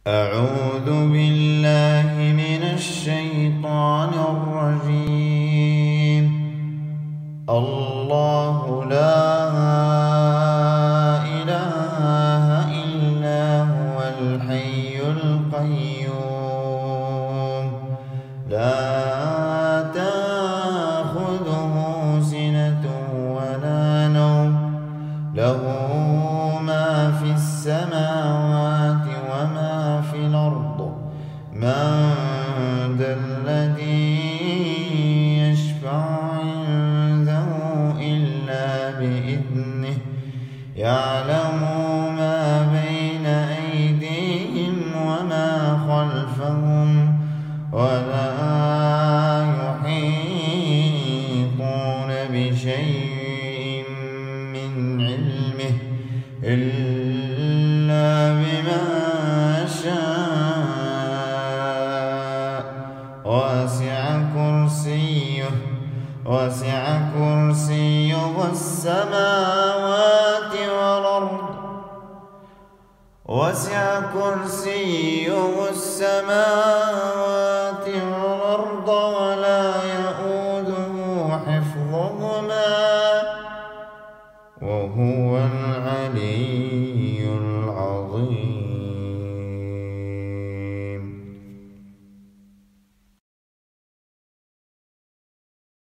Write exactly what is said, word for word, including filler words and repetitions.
أعوذ بالله من الشيطان الرجيم. الله لا إله إلا هو الحي القيوم لا تأخذه سنة ولا نوم له ما في السماوات وما في الأرض من ذا الذي يشفع عنده إلا بإذنه يعلم ما بين أيديهم وما خلفهم ولا يحيطون بشيء من علمه إلا بما شاء وسع كرسيه وسع كرسيه السماوات والأرض وسع كرسيه السماوات